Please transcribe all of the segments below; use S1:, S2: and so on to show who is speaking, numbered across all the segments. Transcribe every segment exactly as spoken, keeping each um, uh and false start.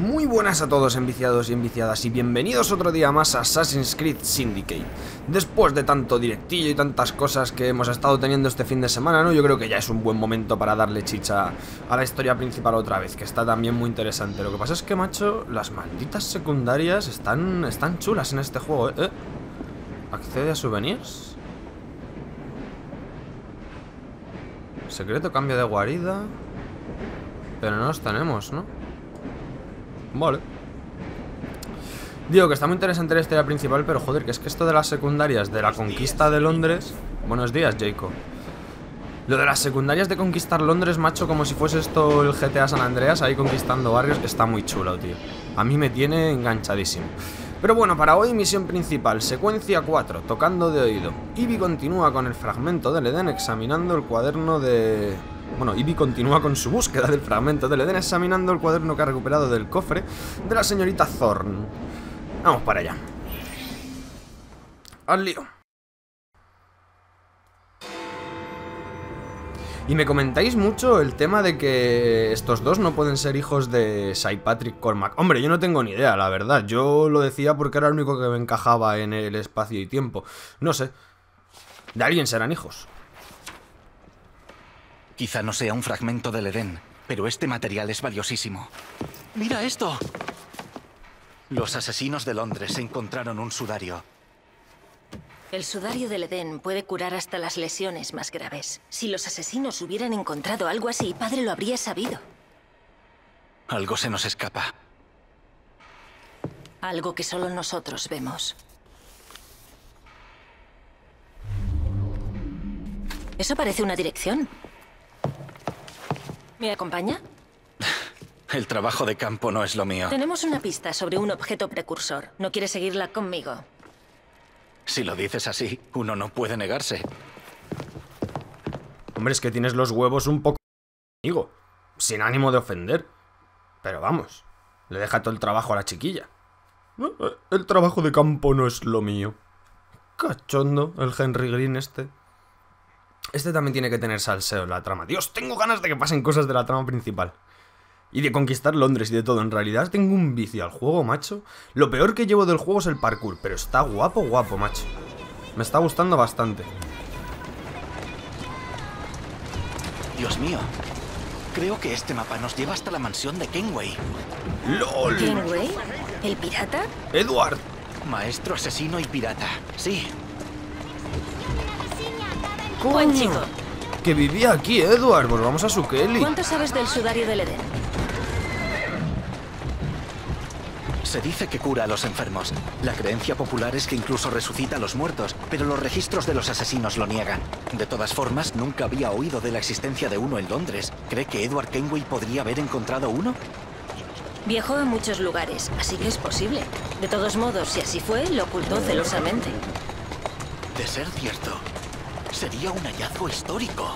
S1: Muy buenas a todos, enviciados y enviciadas, y bienvenidos otro día más a Assassin's Creed Syndicate. Después de tanto directillo y tantas cosas que hemos estado teniendo este fin de semana, ¿no? Yo creo que ya es un buen momento para darle chicha a la historia principal otra vez, que está también muy interesante. Lo que pasa es que, macho, las malditas secundarias están, están chulas en este juego, ¿eh? ¿Eh? ¿Accede a souvenirs? Secreto, cambio de guarida. Pero no los tenemos, ¿no? Vale. Digo que está muy interesante la historia principal, pero joder, que es que esto de las secundarias de la conquista de Londres... Buenos días, Jacob. Lo de las secundarias de conquistar Londres, macho, como si fuese esto el G T A San Andreas, ahí conquistando barrios, está muy chulo, tío. A mí me tiene enganchadísimo. Pero bueno, para hoy misión principal, secuencia cuatro, tocando de oído. Ivy continúa con el fragmento del Edén examinando el cuaderno de... Bueno, Ivy continúa con su búsqueda del fragmento del Edén examinando el cuaderno que ha recuperado del cofre de la señorita Thorne. Vamos para allá. Al lío. Y me comentáis mucho el tema de que estos dos no pueden ser hijos de Sir Patrick Cormac. Hombre, yo no tengo ni idea, la verdad. Yo lo decía porque era el único que me encajaba en el espacio y tiempo. No sé. De alguien serán hijos.
S2: Quizá no sea un fragmento del Edén, pero este material es valiosísimo. ¡Mira esto! Los asesinos de Londres encontraron un sudario.
S3: El sudario del Edén puede curar hasta las lesiones más graves. Si los asesinos hubieran encontrado algo así, padre lo habría sabido.
S2: Algo se nos escapa.
S3: Algo que solo nosotros vemos. Eso parece una dirección. ¿Me acompaña?
S2: El trabajo de campo no es lo mío.
S3: Tenemos una pista sobre un objeto precursor. ¿No quieres seguirla conmigo?
S2: Si lo dices así, uno no puede negarse.
S1: Hombre, es que tienes los huevos un poco... Amigo, sin ánimo de ofender. Pero vamos, le deja todo el trabajo a la chiquilla. El trabajo de campo no es lo mío. Cachondo, el Henry Green este. Este también tiene que tener salseo en la trama. Dios, tengo ganas de que pasen cosas de la trama principal. Y de conquistar Londres y de todo. En realidad tengo un vicio al juego, macho. Lo peor que llevo del juego es el parkour, pero está guapo, guapo, macho. Me está gustando bastante.
S2: Dios mío. Creo que este mapa nos lleva hasta la mansión de Kenway.
S1: ¡Lol!
S3: ¿Kenway? ¿El pirata?
S1: ¡Edward!
S2: Maestro, asesino y pirata. Sí.
S3: Buen chico.
S1: Que vivía aquí, Edward. Volvamos a su Kelly.
S3: ¿Cuánto sabes del sudario del Edén?
S2: Se dice que cura a los enfermos. La creencia popular es que incluso resucita a los muertos, pero los registros de los asesinos lo niegan. De todas formas, nunca había oído de la existencia de uno en Londres. ¿Cree que Edward Kenway podría haber encontrado uno?
S3: Viajó a muchos lugares, así que es posible. De todos modos, si así fue, lo ocultó celosamente.
S2: De ser cierto, sería un hallazgo histórico.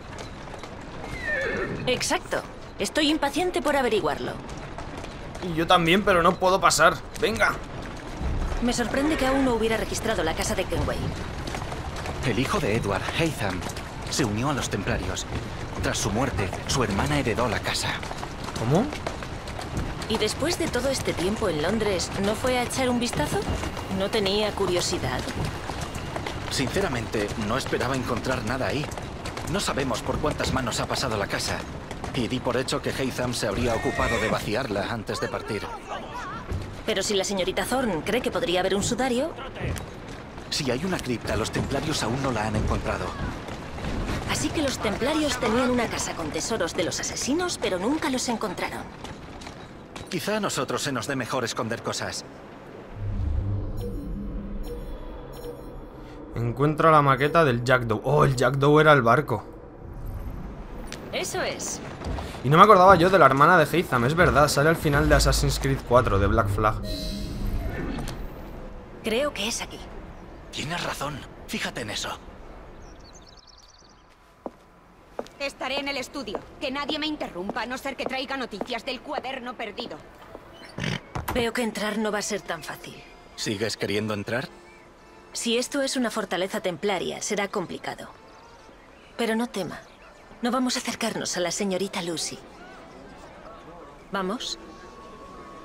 S3: Exacto. Estoy impaciente por averiguarlo.
S1: Y yo también, pero no puedo pasar. Venga.
S3: Me sorprende que aún no hubiera registrado la casa de Kenway.
S2: El hijo de Edward, Haytham, se unió a los templarios. Tras su muerte, su hermana heredó la casa.
S1: ¿Cómo?
S3: ¿Y después de todo este tiempo en Londres, no fue a echar un vistazo? ¿No tenía curiosidad?
S2: Sinceramente, no esperaba encontrar nada ahí. No sabemos por cuántas manos ha pasado la casa. Y di por hecho que Haytham se habría ocupado de vaciarla antes de partir.
S3: Pero si la señorita Thorne cree que podría haber un sudario...
S2: Si hay una cripta, los templarios aún no la han encontrado.
S3: Así que los templarios tenían una casa con tesoros de los asesinos, pero nunca los encontraron.
S2: Quizá a nosotros se nos dé mejor esconder cosas.
S1: Encuentra la maqueta del Jackdaw. Oh, el Jackdaw era el barco.
S3: Eso es.
S1: Y no me acordaba yo de la hermana de Haytham, es verdad, sale al final de Assassin's Creed cuatro, de Black Flag.
S3: Creo que es aquí.
S2: Tienes razón, fíjate en eso.
S4: Estaré en el estudio. Que nadie me interrumpa, a no ser que traiga noticias del cuaderno perdido.
S3: Veo que entrar no va a ser tan fácil.
S2: ¿Sigues queriendo entrar?
S3: Si esto es una fortaleza templaria, será complicado. Pero no tema. No vamos a acercarnos a la señorita Lucy. ¿Vamos?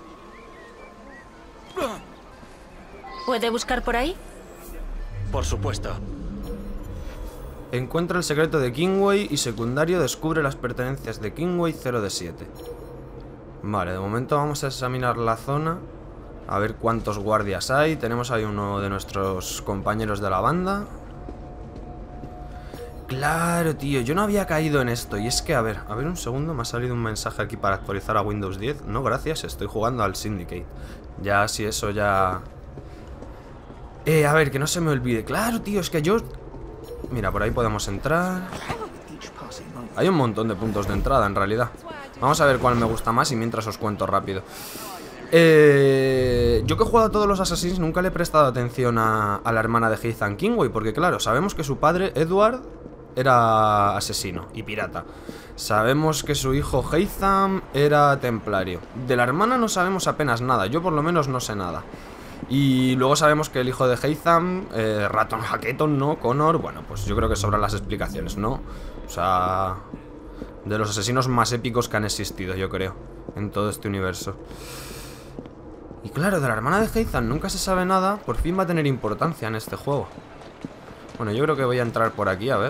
S3: ¿Puede buscar por ahí?
S2: Por supuesto.
S1: Encuentra el secreto de Kingway y secundario descubre las pertenencias de Kingway cero de siete. Vale, de momento vamos a examinar la zona. A ver cuántos guardias hay. Tenemos ahí uno de nuestros compañeros de la banda. Claro, tío, yo no había caído en esto. Y es que, a ver, a ver un segundo. Me ha salido un mensaje aquí para actualizar a Windows diez. No, gracias, estoy jugando al Syndicate. Ya, si eso ya... Eh, a ver, que no se me olvide. Claro, tío, es que yo... Mira, por ahí podemos entrar. Hay un montón de puntos de entrada, en realidad. Vamos a ver cuál me gusta más y mientras os cuento rápido. Eh, yo que he jugado a todos los Assassins nunca le he prestado atención a, a la hermana de Haytham Kingway, porque claro, sabemos que su padre, Edward, era asesino y pirata. Sabemos que su hijo Haytham era templario. De la hermana no sabemos apenas nada, yo por lo menos no sé nada. Y luego sabemos que el hijo de Haytham, eh, Raton Hacketon, ¿no? Connor, bueno, pues yo creo que sobran las explicaciones, ¿no? O sea, de los asesinos más épicos que han existido, yo creo, en todo este universo. Y claro, de la hermana de Haytham nunca se sabe nada. Por fin va a tener importancia en este juego. Bueno, yo creo que voy a entrar por aquí, a ver.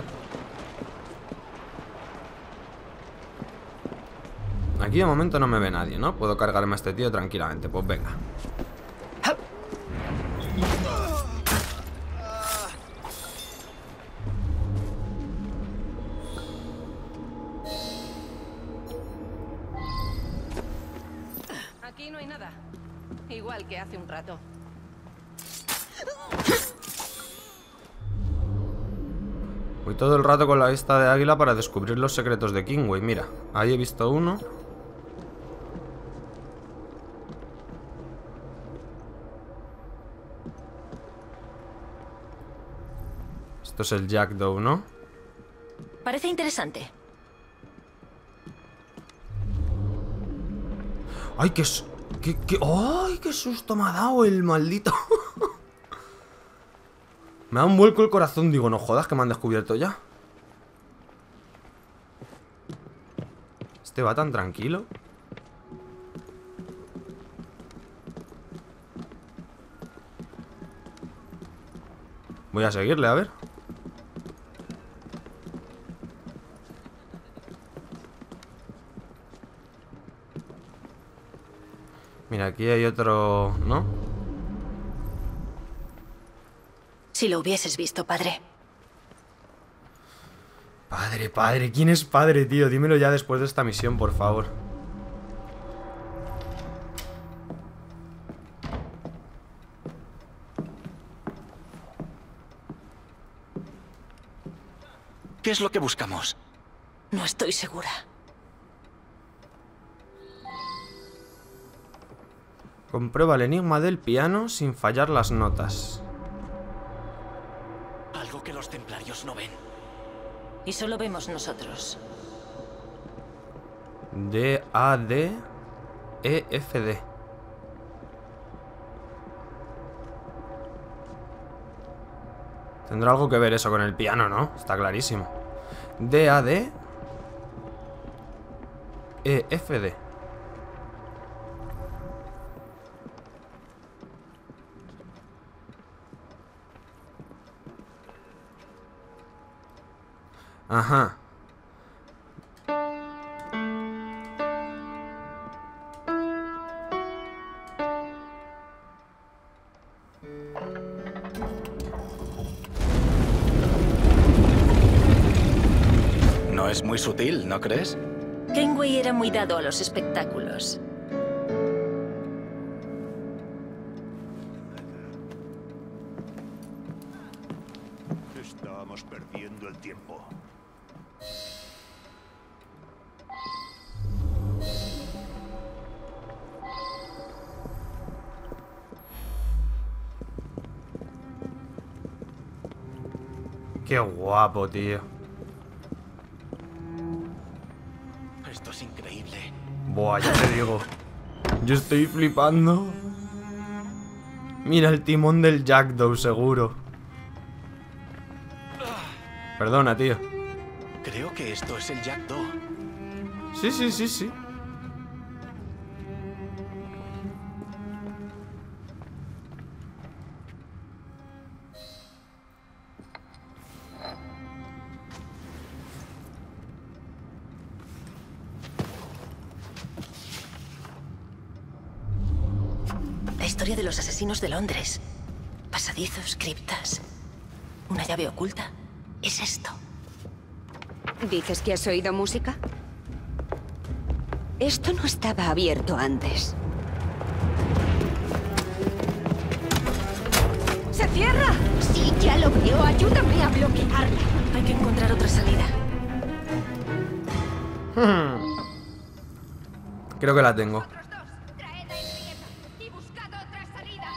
S1: Aquí de momento no me ve nadie, ¿no? Puedo cargarme a este tío tranquilamente, pues venga.
S4: Aquí no hay nada. Igual que hace un rato.
S1: Voy todo el rato con la vista de águila para descubrir los secretos de Kingway. Mira, ahí he visto uno. Esto es el Jackdaw, ¿no?
S3: Parece interesante.
S1: ¡Ay, qué... qué, qué ¡ay, qué susto me ha dado el maldito! Me da un vuelco el corazón. Digo, no jodas que me han descubierto ya. Este va tan tranquilo. Voy a seguirle, a ver. Mira, aquí hay otro... ¿no?
S3: Si lo hubieses visto, padre.
S1: Padre, padre, ¿quién es padre, tío? Dímelo ya después de esta misión, por favor.
S2: ¿Qué es lo que buscamos?
S3: No estoy segura.
S1: Comprueba el enigma del piano sin fallar las notas.
S2: Algo que los templarios no ven.
S3: Y solo vemos nosotros.
S1: D, A, D, E, F, D. Tendrá algo que ver eso con el piano, ¿no? Está clarísimo. D, A, D, E, F, D. Ajá.
S2: No es muy sutil, ¿no crees?
S3: Kingway era muy dado a los espectáculos.
S5: Estamos perdiendo el tiempo.
S1: Qué guapo, tío.
S2: Esto es increíble.
S1: Buah, ya te digo. Yo estoy flipando. Mira el timón del Jackdaw, seguro. Perdona, tío.
S2: Creo que esto es el Jackdaw.
S1: Sí, sí, sí, sí.
S3: historia de los asesinos de Londres. Pasadizos, criptas. Una llave oculta. Es esto.
S4: ¿Dices que has oído música? Esto no estaba abierto antes. ¡Se cierra! Sí, ya lo veo. Ayúdame a bloquearla.
S3: Hay que encontrar otra salida.
S1: Hmm. Creo que la tengo.
S4: Traed a Henrietta y buscad otra salida.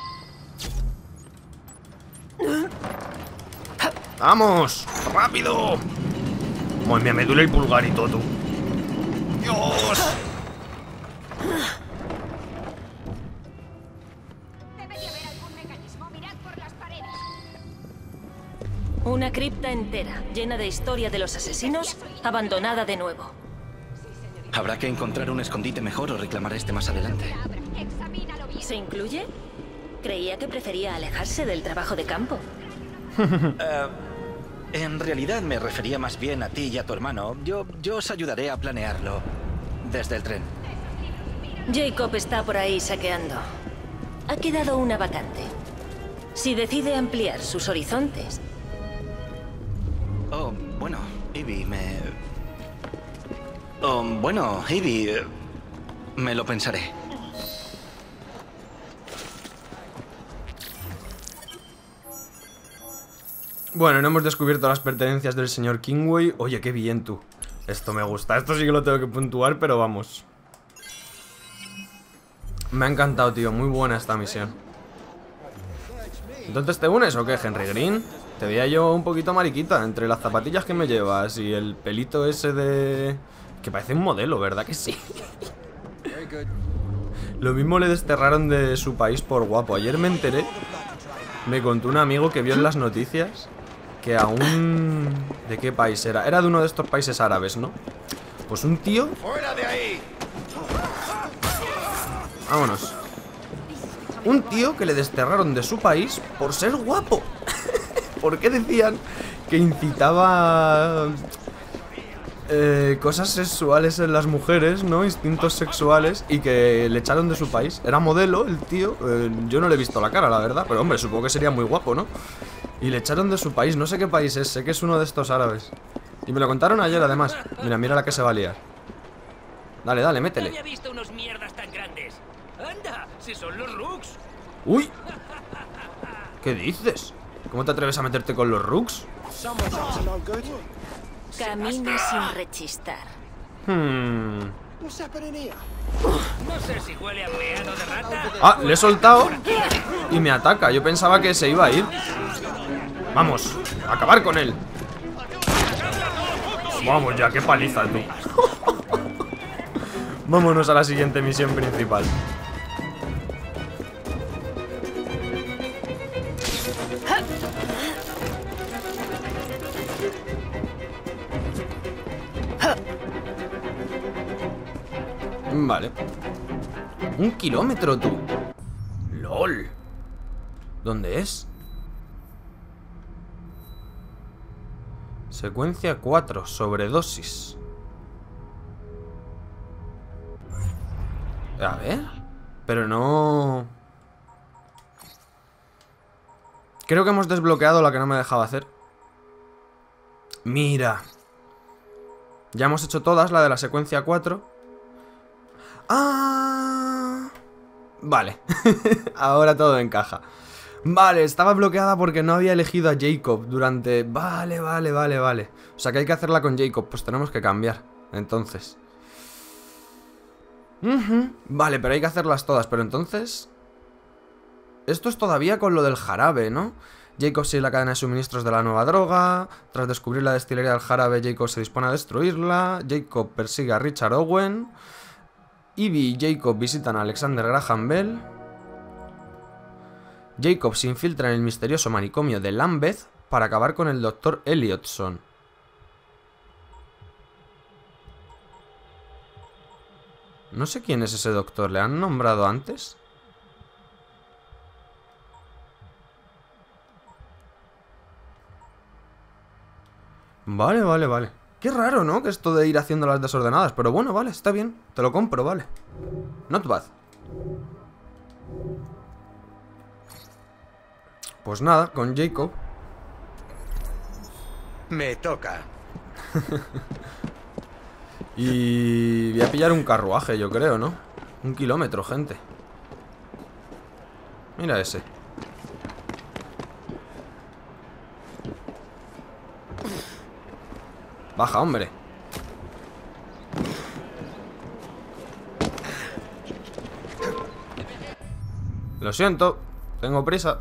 S1: ¡Vamos! ¡Rápido! Madre mía, me duele el pulgar y todo. ¡Dios!
S4: Debe de haber algún mecanismo. Mirad por las paredes.
S3: Una cripta entera, llena de historia de los asesinos, abandonada de nuevo.
S2: Habrá que encontrar un escondite mejor o reclamar este más adelante.
S4: Examínalo bien.
S3: ¿Se incluye? Creía que prefería alejarse del trabajo de campo.
S2: Eh, en realidad me refería más bien a ti y a tu hermano. Yo, yo os ayudaré a planearlo desde el tren.
S3: Jacob está por ahí saqueando. Ha quedado una vacante. Si decide ampliar sus horizontes,
S2: Oh, bueno, Ivy, me... Oh, bueno, Ivy, eh, me lo pensaré.
S1: Bueno, no hemos descubierto las pertenencias del señor Kingway. Oye, qué bien tú. Esto me gusta. Esto sí que lo tengo que puntuar, pero vamos. Me ha encantado, tío. Muy buena esta misión. ¿Entonces te unes o qué, Henry Green? Te veía yo un poquito mariquita entre las zapatillas que me llevas y el pelito ese de... Que parece un modelo, ¿verdad que sí? Lo mismo le desterraron de su país por guapo. Ayer me enteré, me contó un amigo que vio en las noticias que a un... ¿De qué país era? Era de uno de estos países árabes, ¿no? Pues un tío...
S5: ¡Fuera de ahí!
S1: Vámonos. Un tío que le desterraron de su país por ser guapo. ¿Por qué decían que incitaba eh, cosas sexuales en las mujeres, ¿no? Instintos sexuales, y que le echaron de su país? Era modelo el tío. eh, Yo no le he visto la cara, la verdad, pero hombre, supongo que sería muy guapo, ¿no? Y le echaron de su país, no sé qué país es. Sé que es uno de estos árabes. Y me lo contaron ayer, además. Mira, mira la que se va a liar. Dale, dale,
S6: No
S1: métele.
S6: había visto unos mierdas tan grandes. ¡Anda! ¡Si son los Rooks!
S1: ¡Uy! ¿Qué dices? ¿Cómo te atreves a meterte con los Rooks?
S3: camina sin rechistar.
S1: Hmm...
S6: No sé si huele a meado de rata.
S1: Ah, le he soltado y me ataca. Yo pensaba que se iba a ir. Vamos, a acabar con él. Vamos ya, qué paliza tú. Vámonos a la siguiente misión principal. Vale. Un kilómetro, tú. LOL. ¿Dónde es? Secuencia cuatro, sobredosis. A ver. Pero no... Creo que hemos desbloqueado la que no me dejaba hacer. Mira. Ya hemos hecho todas, la de la secuencia cuatro. ¡Ah! Vale. Ahora todo encaja. Vale, estaba bloqueada porque no había elegido a Jacob durante... Vale, vale, vale, vale. O sea que hay que hacerla con Jacob. Pues tenemos que cambiar. Entonces... Uh-huh. Vale, pero hay que hacerlas todas. Pero entonces... Esto es todavía con lo del jarabe, ¿no? Jacob sigue la cadena de suministros de la nueva droga. Tras descubrir la destilería del jarabe, Jacob se dispone a destruirla. Jacob persigue a Richard Owen. Ivy y Jacob visitan a Alexander Graham Bell. Jacob se infiltra en el misterioso manicomio de Lambeth para acabar con el doctor Elliotson. No sé quién es ese doctor, ¿le han nombrado antes? Vale, vale, vale. Qué raro, ¿no? Que esto de ir haciendo las desordenadas. Pero bueno, vale, está bien. Te lo compro, vale. Not bad. Pues nada, con Jacob.
S5: Me toca.
S1: Y voy a pillar un carruaje, yo creo, ¿no? Un kilómetro, gente. Mira ese. Baja, hombre. Lo siento, tengo prisa.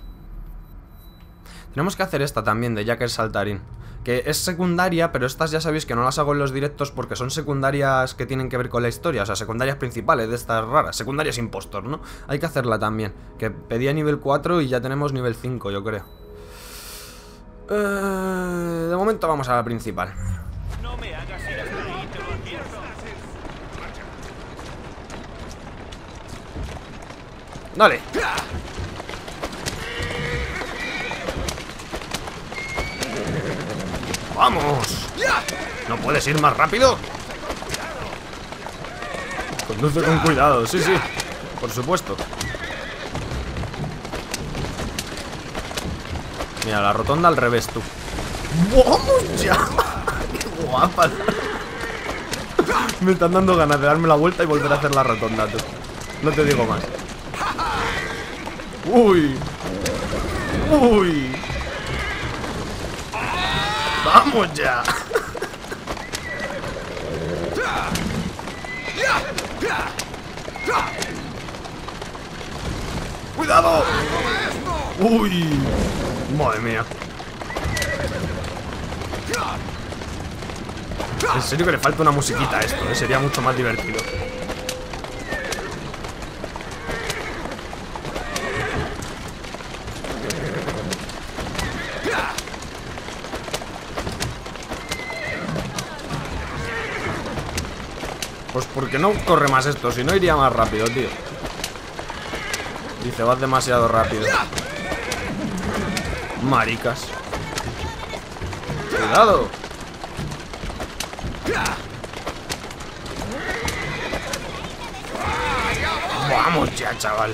S1: Tenemos que hacer esta también, de Jack el Saltarín, que es secundaria, pero estas ya sabéis que no las hago en los directos porque son secundarias que tienen que ver con la historia. O sea, secundarias principales de estas raras. Secundarias impostor, ¿no? Hay que hacerla también. Que pedía nivel cuatro y ya tenemos nivel cinco, yo creo. Eh, de momento vamos a la principal.
S6: No me hagas ir hasta ahí, te lo advierto.
S1: ¡Dale! ¡Vamos! ¿No puedes ir más rápido? Conduce con cuidado, sí, sí. Por supuesto. Mira, la rotonda al revés, tú. ¡Vamos ya! ¡Qué guapa! Me están dando ganas de darme la vuelta y volver a hacer la rotonda, tú. No te digo más. ¡Uy! ¡Uy! ¡Vamos ya! ¡Cuidado! ¡Uy! ¡Madre mía! En serio que le falta una musiquita a esto, ¿eh? Sería mucho más divertido. Pues porque no corre más esto, si no iría más rápido, tío. Dice, vas demasiado rápido. Maricas. Cuidado. Vamos ya, chaval.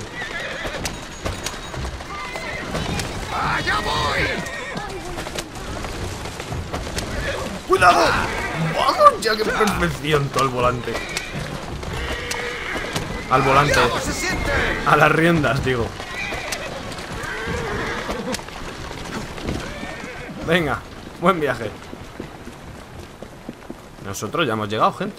S5: ¡Allá voy!
S1: ¡Cuidado! ¡Vamos ya! ¡Qué perfección! Todo al volante. Al volante. A las riendas, digo. Venga, buen viaje. Nosotros ya hemos llegado, gente.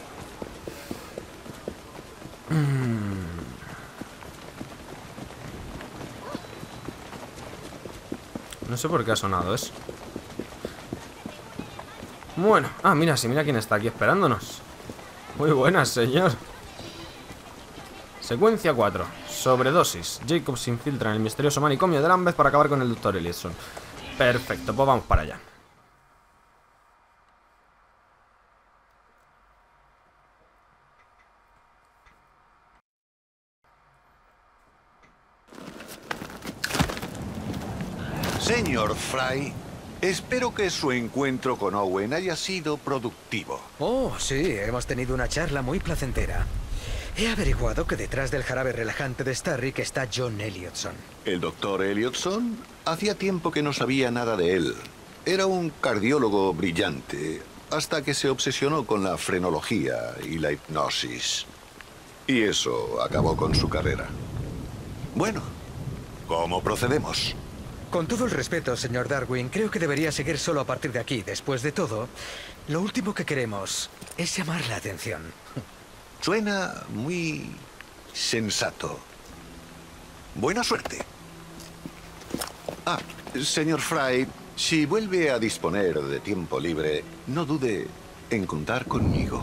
S1: No sé por qué ha sonado eso. Bueno, ah, mira, sí, mira quién está aquí esperándonos. Muy buenas, señor. Secuencia cuatro. Sobredosis. Jacob se infiltra en el misterioso manicomio de Lambeth para acabar con el doctor Ellison. Perfecto, pues vamos para allá.
S7: Señor Fry, espero que su encuentro con Owen haya sido productivo.
S5: Oh, sí, hemos tenido una charla muy placentera. He averiguado que detrás del jarabe relajante de Starrick está John Elliotson.
S7: El doctor Elliotson hacía tiempo que no sabía nada de él. Era un cardiólogo brillante, hasta que se obsesionó con la frenología y la hipnosis. Y eso acabó con su carrera. Bueno, ¿cómo procedemos?
S5: Con todo el respeto, señor Darwin, creo que debería seguir solo a partir de aquí. Después de todo, lo último que queremos es llamar la atención.
S7: Suena muy sensato. Buena suerte. Ah, señor Fry, si vuelve a disponer de tiempo libre, no dude en contar conmigo.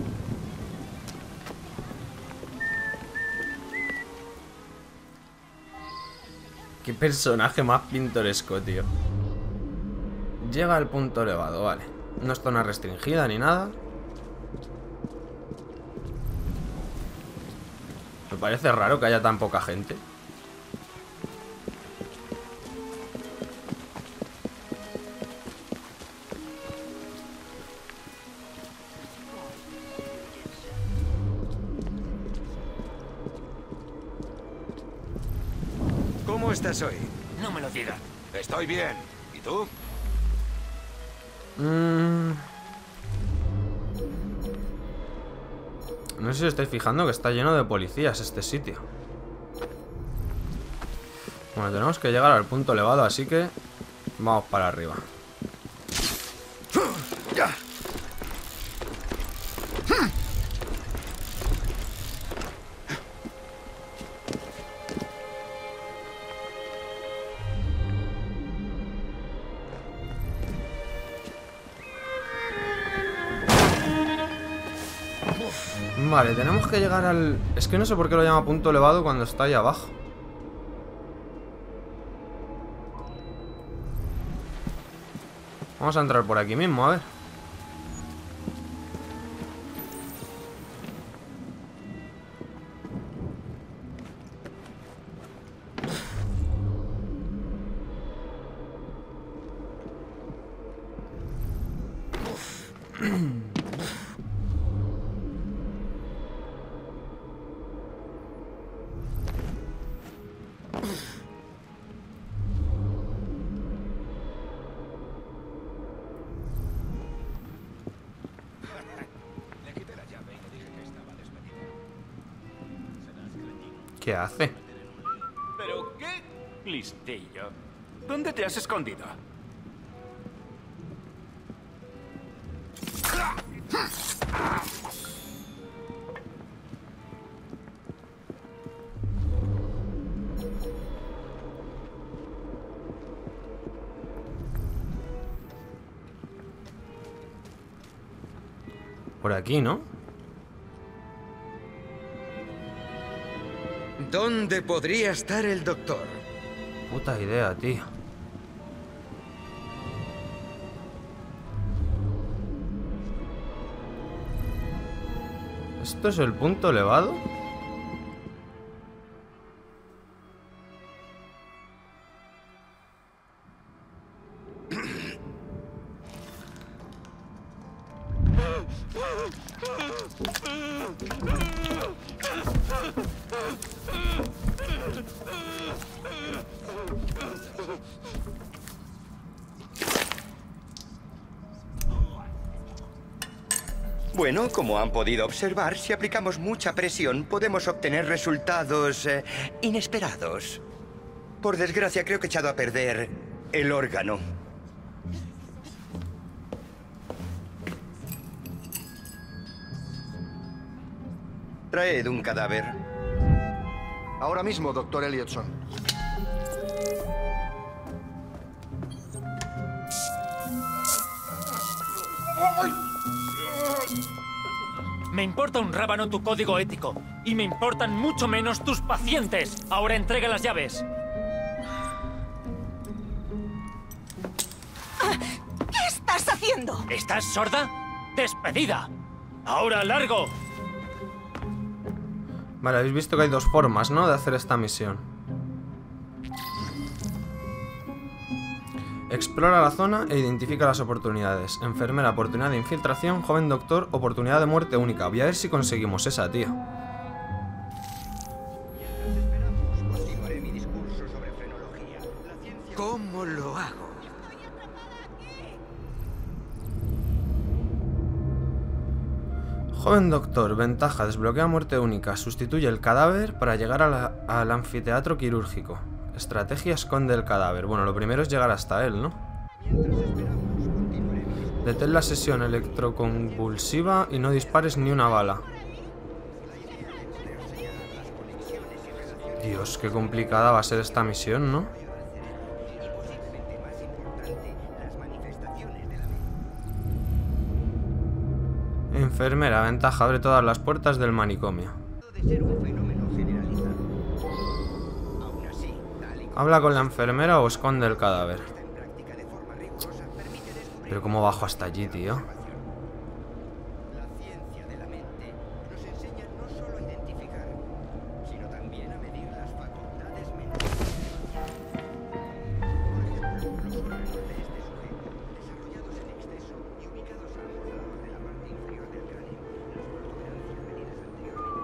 S1: Qué personaje más pintoresco, tío. Llega al punto elevado, vale. No es zona restringida ni nada. Me parece raro que haya tan poca gente.
S5: ¿Cómo estás hoy?
S6: No me lo digas.
S8: Estoy bien. ¿Y tú?
S1: Mm. No sé si os estáis fijando que está lleno de policías este sitio. Bueno, tenemos que llegar al punto elevado, así que vamos para arriba. Vale, tenemos que llegar al... Es que no sé por qué lo llama punto elevado cuando está ahí abajo. Vamos a entrar por aquí mismo, a ver. ¿Qué hace?
S8: ¿Pero qué? Listillo. ¿Dónde te has escondido?
S1: Por aquí, ¿no?
S5: ¿Dónde podría estar el doctor?
S1: Puta idea, tío. ¿Esto es el punto elevado?
S9: Bueno, como han podido observar, si aplicamos mucha presión, podemos obtener resultados eh, inesperados. Por desgracia, creo que he echado a perder el órgano. Traed un cadáver.
S10: Ahora mismo, doctor Elliotson.
S6: Me importa un rábano tu código ético. Y me importan mucho menos tus pacientes. Ahora entrega las llaves.
S4: ¿Qué estás haciendo?
S6: ¿Estás sorda? ¡Despedida! ¡Ahora largo!
S1: Vale, habéis visto que hay dos formas, ¿no? De hacer esta misión. Explora la zona e identifica las oportunidades. Enfermera, oportunidad de infiltración. Joven doctor, oportunidad de muerte única. Voy a ver si conseguimos esa, tío.
S5: ¿Cómo lo hago?
S1: Joven doctor, ventaja, desbloquea muerte única. Sustituye el cadáver para llegar a la, al anfiteatro quirúrgico. Estrategia, esconde el cadáver. Bueno, lo primero es llegar hasta él, ¿no? Detén la sesión electroconvulsiva y no dispares ni una bala. Dios, qué complicada va a ser esta misión, ¿no? Enfermera, ventaja, abre todas las puertas del manicomio. Habla con la enfermera o esconde el cadáver. Pero ¿cómo bajo hasta allí, tío?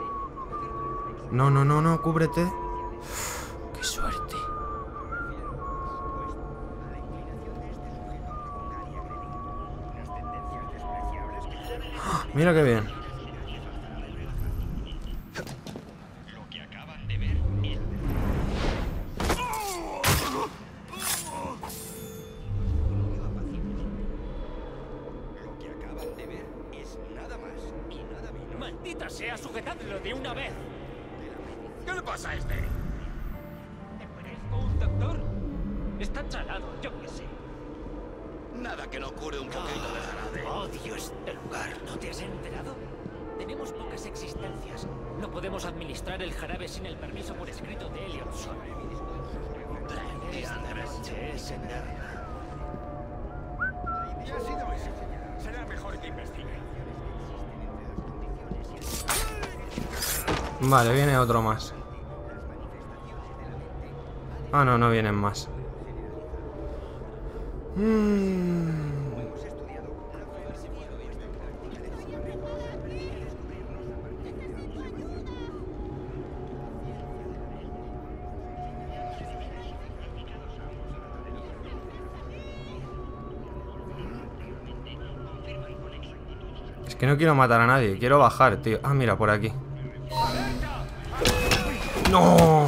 S1: No, no, no, no, cúbrete. Uf, qué suerte. Mira qué bien.
S9: Lo que acaban de ver es... Lo que acaban de ver es nada más y nada menos.
S6: ¡Maldita sea! ¡Sujetadlo de una vez!
S8: ¿Qué le pasa a este?
S6: ¿Te parezco un doctor? Está chalado, yo qué sé.
S8: Nada que no cure un poquito de jarabe.
S6: Odio este lugar. ¿No te has enterado? Tenemos pocas existencias. No podemos administrar el jarabe sin el permiso por escrito de Elliotson. Esta noche es eterna.
S8: Y ha sido eso. Será mejor que investigue.
S1: Vale, viene otro más. Ah, no, no vienen más. Mm. Es que no quiero matar a nadie, quiero bajar, tío. Ah, mira, por aquí. ¡No!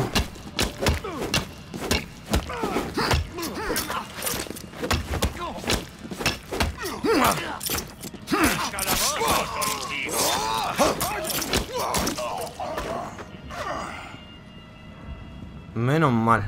S1: Menos mal.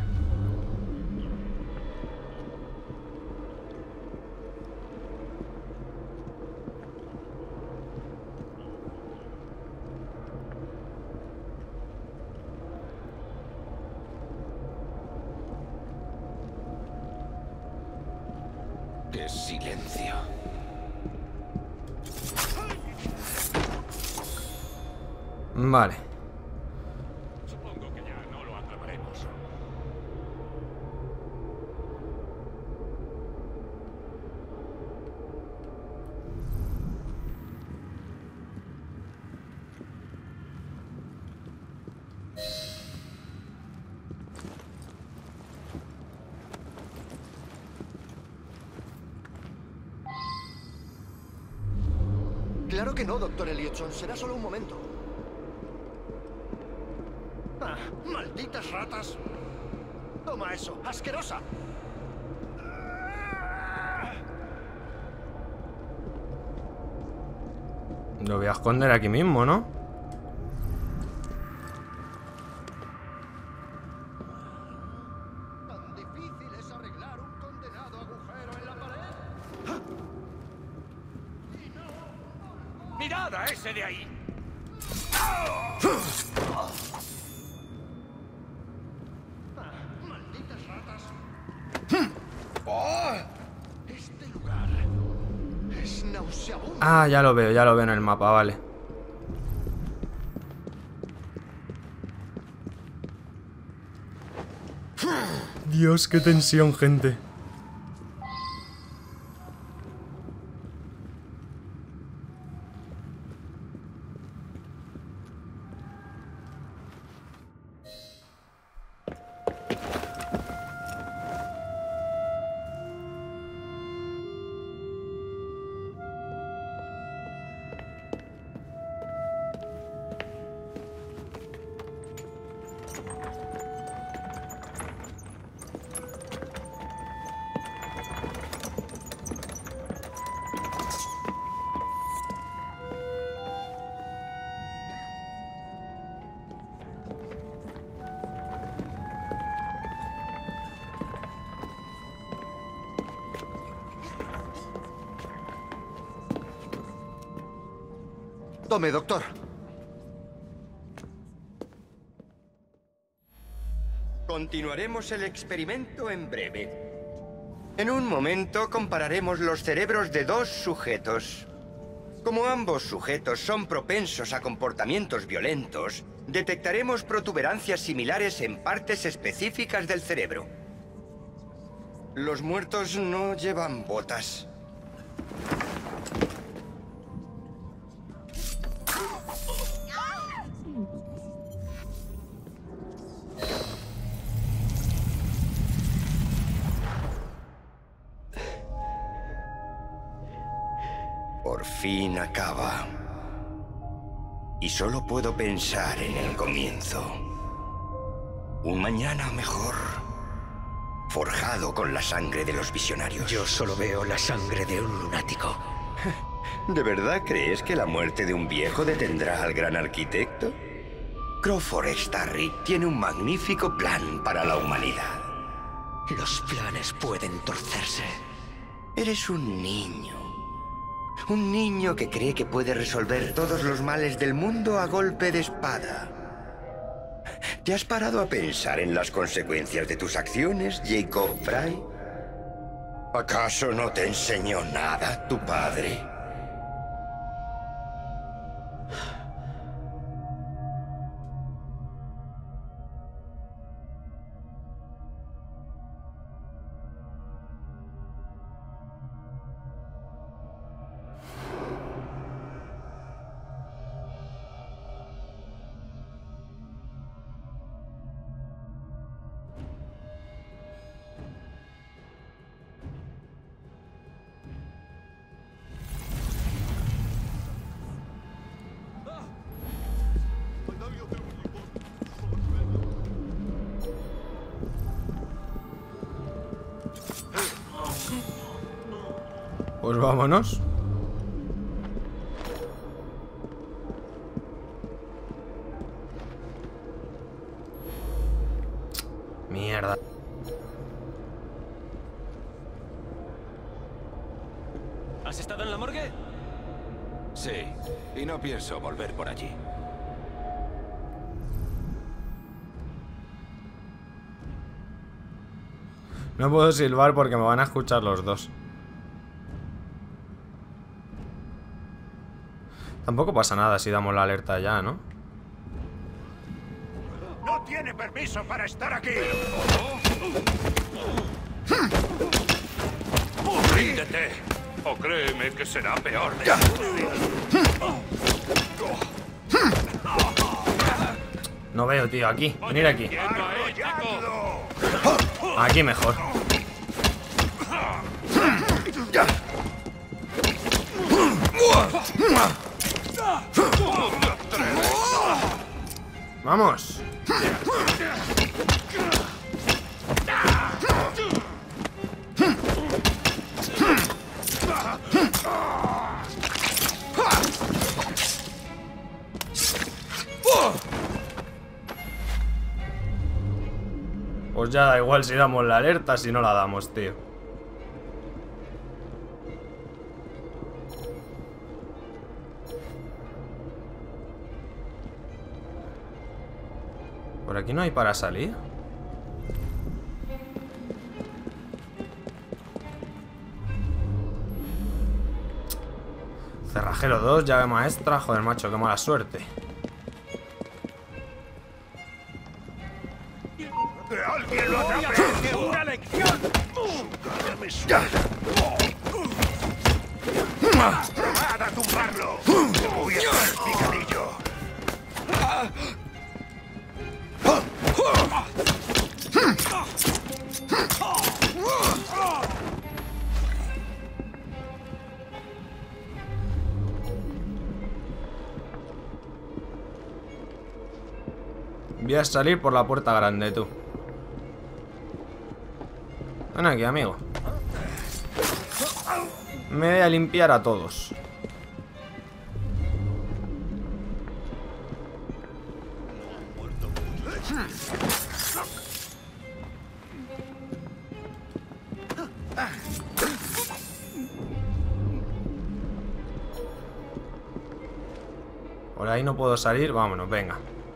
S8: ¡Qué silencio!
S1: Vale.
S8: Supongo que ya no lo atraparemos.
S10: Claro que no, doctor Elliotson. Será solo un momento. Ah, ¡malditas ratas! Toma eso, asquerosa.
S1: Lo voy a esconder aquí mismo, ¿no?
S10: Tan difícil es arreglar un condenado agujero en la pared.
S8: ¡Mirad a ese de ahí!
S10: ¡Malditas ratas! Este lugar es nauseabundo.
S1: Ah, ya lo veo, ya lo veo en el mapa, vale. Dios, qué tensión, gente.
S10: Tome, doctor.
S9: Continuaremos el experimento en breve. En un momento compararemos los cerebros de dos sujetos. Como ambos sujetos son propensos a comportamientos violentos, detectaremos protuberancias similares en partes específicas del cerebro. Los muertos no llevan botas. Por fin acaba. Y solo puedo pensar en el comienzo. Un mañana mejor, forjado con la sangre de los visionarios.
S5: Yo solo veo la sangre de un lunático.
S9: ¿De verdad crees que la muerte de un viejo detendrá al gran arquitecto? Crawford Starry tiene un magnífico plan para la humanidad.
S5: Los planes pueden torcerse.
S9: Eres un niño. Un niño que cree que puede resolver todos los males del mundo a golpe de espada. ¿Te has parado a pensar en las consecuencias de tus acciones, Jacob Frye? ¿Acaso no te enseñó nada tu padre?
S1: Pues vámonos. Mierda.
S6: ¿Has estado en la morgue?
S11: Sí, y no pienso volver por allí.
S1: No puedo silbar porque me van a escuchar los dos. Tampoco pasa nada si damos la alerta ya, ¿no?
S10: ¡No tiene permiso para estar aquí!
S8: ¡Ríndete! O créeme que será peor de...
S1: No veo, tío, aquí. Venir aquí. Aquí mejor. Vamos. Pues ya da igual si damos la alerta, si no la damos, tío. ¿Por aquí no hay para salir? Cerrajero dos, llave maestra. Joder, macho, qué mala suerte.
S10: ¡Que alguien lo atrape! ¡Una lección! ¡Ya me suena! ¡Probad a tumbarlo! ¡Voy a estar picadillo!
S1: Voy a salir por la puerta grande, tú. Ven aquí, amigo. Me voy a limpiar a todos. Por ahí no puedo salir, vámonos, venga.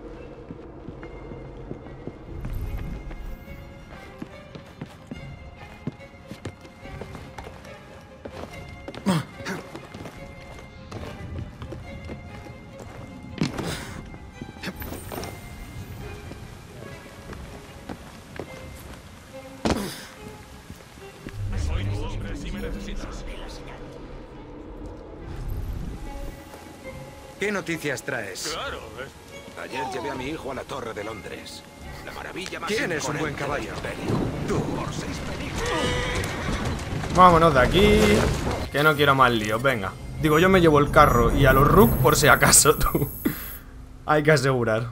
S5: ¿Qué noticias traes?
S11: Claro, ayer llevé a mi hijo a la Torre de Londres. La maravilla más
S5: ¿Quién es un buen
S11: imponente
S5: caballo?
S11: del imperio.
S5: Tú.
S11: Por seis películas.
S1: Vámonos de aquí. Que no quiero más líos, venga. Digo, yo me llevo el carro y a los Rook por si acaso, tú. Hay que asegurar.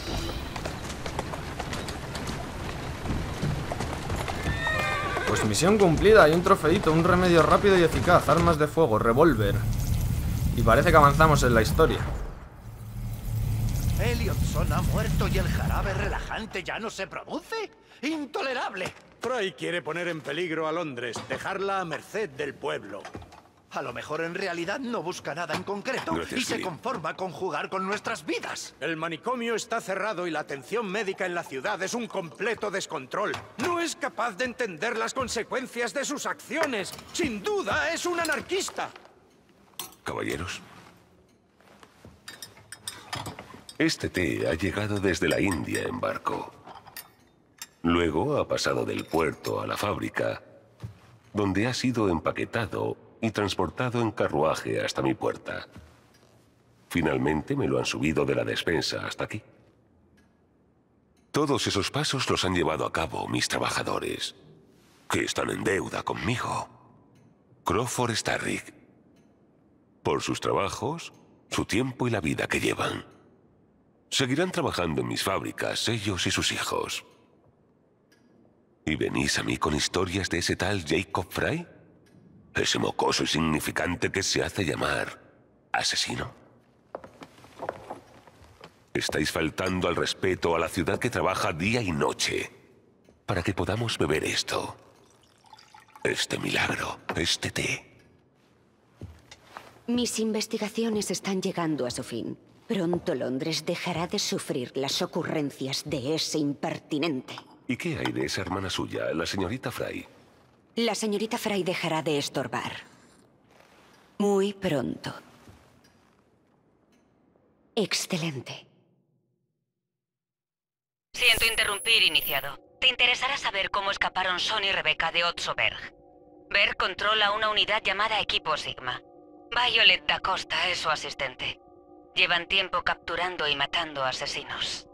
S1: Pues misión cumplida, hay un trofeito, un remedio rápido y eficaz, armas de fuego, revólver. Y parece que avanzamos en la historia.
S12: ¿Elliotson ha muerto y el jarabe relajante ya no se produce? ¡Intolerable!
S11: Fry quiere poner en peligro a Londres, dejarla a merced del pueblo.
S12: A lo mejor en realidad no busca nada en concreto.
S11: Gracias,
S12: y se
S11: Philip.
S12: conforma con jugar con nuestras vidas.
S11: El manicomio está cerrado y la atención médica en la ciudad es un completo descontrol. No es capaz de entender las consecuencias de sus acciones. Sin duda es un anarquista.
S13: Caballeros, este té ha llegado desde la India en barco. Luego ha pasado del puerto a la fábrica, donde ha sido empaquetado y transportado en carruaje hasta mi puerta. Finalmente me lo han subido de la despensa hasta aquí. Todos esos pasos los han llevado a cabo mis trabajadores, que están en deuda conmigo. Crawford Starrick. Por sus trabajos, su tiempo y la vida que llevan. Seguirán trabajando en mis fábricas, ellos y sus hijos. ¿Y venís a mí con historias de ese tal Jacob Fry? Ese mocoso insignificante que se hace llamar asesino. Estáis faltando al respeto a la ciudad que trabaja día y noche para que podamos beber esto. Este milagro, este té.
S14: Mis investigaciones están llegando a su fin. Pronto Londres dejará de sufrir las ocurrencias de ese impertinente.
S13: ¿Y qué hay de esa hermana suya, la señorita Fry?
S14: La señorita Fry dejará de estorbar. Muy pronto. Excelente.
S15: Siento interrumpir, iniciado. Te interesará saber cómo escaparon Son y Rebecca de Otsoberg. Berg controla una unidad llamada Equipo Sigma. Violet da Costa es su asistente. Llevan tiempo capturando y matando asesinos.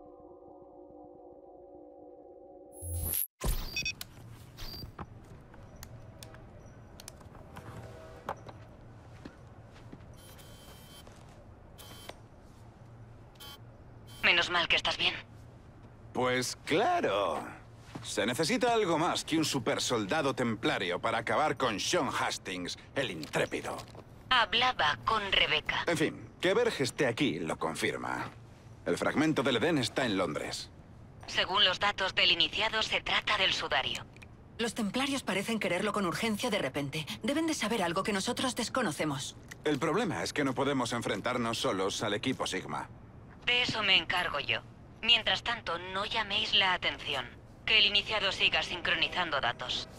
S15: Menos mal que estás bien.
S11: Pues claro. Se necesita algo más que un supersoldado templario para acabar con Sean Hastings, el intrépido.
S15: Hablaba con Rebecca.
S11: En fin, que Berg esté aquí lo confirma. El fragmento del Edén está en Londres.
S15: Según los datos del iniciado, se trata del sudario.
S16: Los templarios parecen quererlo con urgencia de repente. Deben de saber algo que nosotros desconocemos.
S11: El problema es que no podemos enfrentarnos solos al equipo Sigma.
S15: De eso me encargo yo. Mientras tanto, no llaméis la atención. Que el iniciado siga sincronizando datos.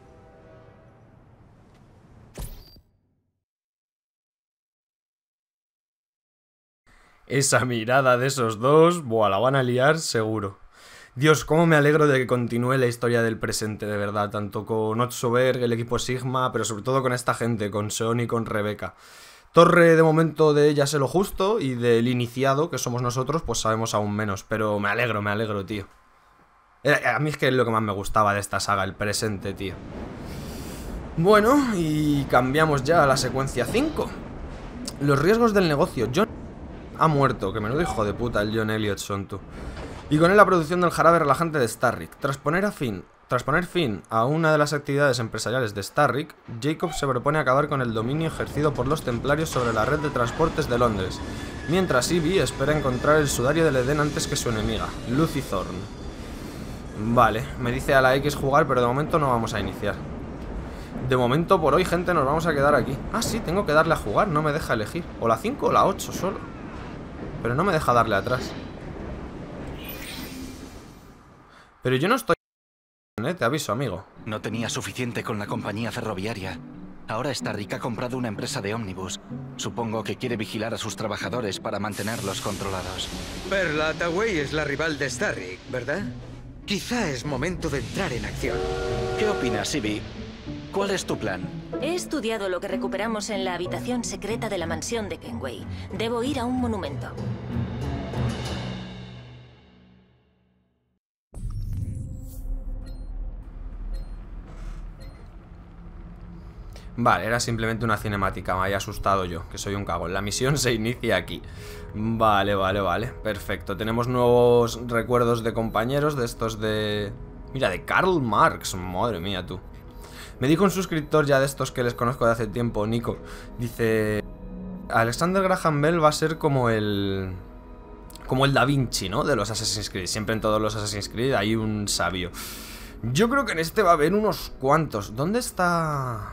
S1: Esa mirada de esos dos, buah, la van a liar seguro. Dios, cómo me alegro de que continúe la historia del presente, de verdad. Tanto con Otsoberg, el equipo Sigma, pero sobre todo con esta gente, con Sean y con Rebecca. Torre, de momento, de ella sé lo justo, y del iniciado, que somos nosotros, pues sabemos aún menos. Pero me alegro, me alegro, tío. A mí es que es lo que más me gustaba de esta saga, el presente, tío. Bueno, y cambiamos ya a la secuencia cinco. Los riesgos del negocio. John ha muerto, que menudo hijo de puta el John Elliotson, tú. Y con él la producción del jarabe relajante de Starrick. Tras poner, a fin, tras poner fin a una de las actividades empresariales de Starrick, Jacob se propone acabar con el dominio ejercido por los templarios sobre la red de transportes de Londres, mientras Ivy espera encontrar el sudario del Edén antes que su enemiga, Lucy Thorne. Vale, me dice a la X jugar, pero de momento no vamos a iniciar. De momento, por hoy, gente, nos vamos a quedar aquí. Ah, sí, tengo que darle a jugar, no me deja elegir. O la cinco o la ocho solo. Pero no me deja darle atrás. Pero yo no estoy... ¿eh? Te aviso, amigo.
S2: No tenía suficiente con la compañía ferroviaria. Ahora Starrick ha comprado una empresa de ómnibus. Supongo que quiere vigilar a sus trabajadores para mantenerlos controlados.
S5: Perla Hathaway es la rival de Starrick, ¿verdad? Quizá es momento de entrar en acción.
S2: ¿Qué opinas, Ivy? ¿Cuál es tu plan?
S3: He estudiado lo que recuperamos en la habitación secreta de la mansión de Kenway. Debo ir a un monumento.
S1: Vale, era simplemente una cinemática, me había asustado yo, que soy un cagón. La misión se inicia aquí. Vale, vale, vale, perfecto. Tenemos nuevos recuerdos de compañeros, de estos de... Mira, de Karl Marx, madre mía tú. Me dijo un suscriptor ya de estos que les conozco de hace tiempo, Nico. Dice... Alexander Graham Bell va a ser como el... Como el Da Vinci, ¿no? De los Assassin's Creed. Siempre en todos los Assassin's Creed hay un sabio. Yo creo que en este va a haber unos cuantos. ¿Dónde está...?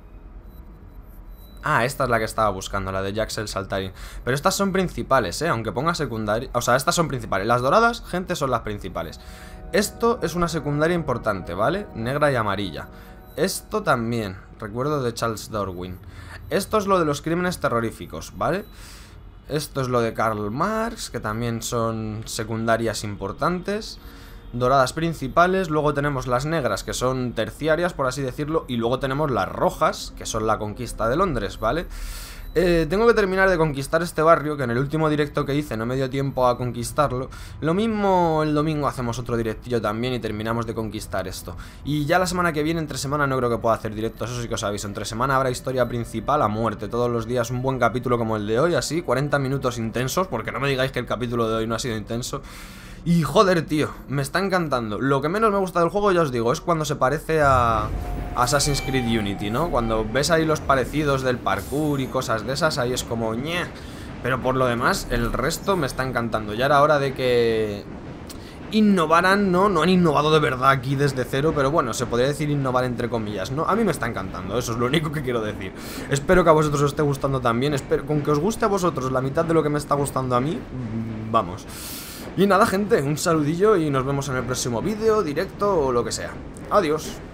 S1: Ah, esta es la que estaba buscando, la de Jax el Saltarín. Pero estas son principales, ¿eh? Aunque ponga secundaria... O sea, estas son principales. Las doradas, gente, son las principales. Esto es una secundaria importante, ¿vale? Negra y amarilla. Esto también. Recuerdo de Charles Darwin. Esto es lo de los crímenes terroríficos, ¿vale? Esto es lo de Karl Marx, que también son secundarias importantes. Doradas principales, luego tenemos las negras, que son terciarias, por así decirlo, y luego tenemos las rojas, que son la conquista de Londres, ¿vale? Eh, tengo que terminar de conquistar este barrio, que en el último directo que hice no me dio tiempo a conquistarlo. Lo mismo el domingo hacemos otro directillo también y terminamos de conquistar esto. Y ya la semana que viene, entre semana, no creo que pueda hacer directos, eso sí que os aviso. Entre semana habrá historia principal a muerte, todos los días un buen capítulo como el de hoy, así, cuarenta minutos intensos, porque no me digáis que el capítulo de hoy no ha sido intenso. Y joder, tío, me está encantando. Lo que menos me gusta del juego, ya os digo, es cuando se parece a Assassin's Creed Unity, ¿no? Cuando ves ahí los parecidos del parkour y cosas de esas, ahí es como ñe. Pero por lo demás, el resto me está encantando. Ya era hora de que innovaran, ¿no? No han innovado de verdad aquí desde cero, pero bueno, se podría decir innovar entre comillas, ¿no? A mí me está encantando, eso es lo único que quiero decir. Espero que a vosotros os esté gustando también. Espero, con que os guste a vosotros la mitad de lo que me está gustando a mí, vamos. Y nada, gente, un saludillo y nos vemos en el próximo vídeo, directo o lo que sea. Adiós.